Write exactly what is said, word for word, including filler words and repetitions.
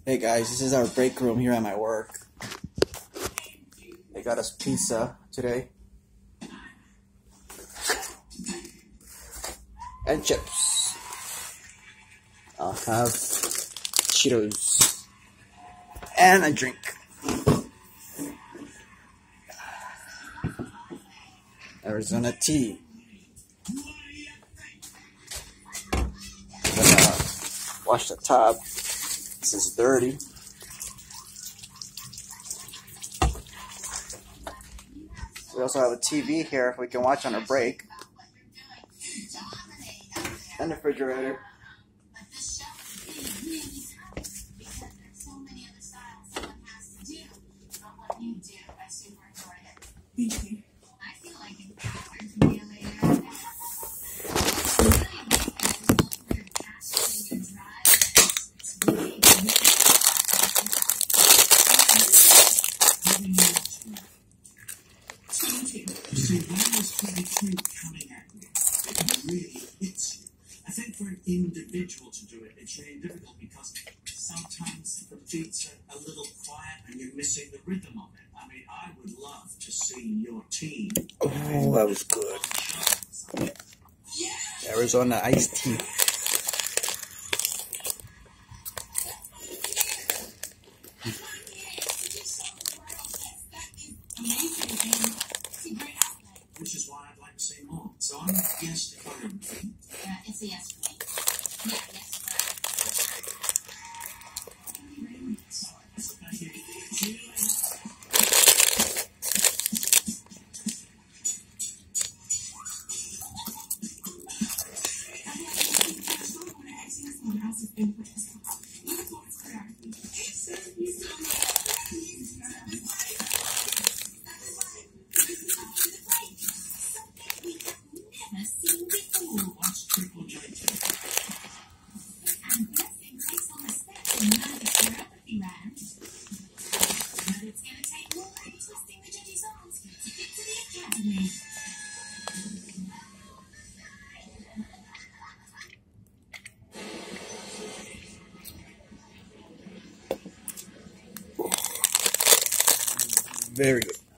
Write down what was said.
Hey guys, this is our break room here at my work. They got us pizza today. And chips. I'll have Cheetos. And a drink. Arizona tea. Gonna wash the tub. This is dirty. We also have a T V here we can watch on our break. And a refrigerator. See, when there's twenty-two coming at you, it really hits you. I think for an individual to do it, it's really difficult because sometimes the beats are a little quiet and you're missing the rhythm of it. I mean, I would love to see your team. Oh, that was good. Arizona iced tea. Which is why I'd like to see more. So I'm a yes to Corinne. Yeah, it's a yes for me. Yeah, yes for Very good.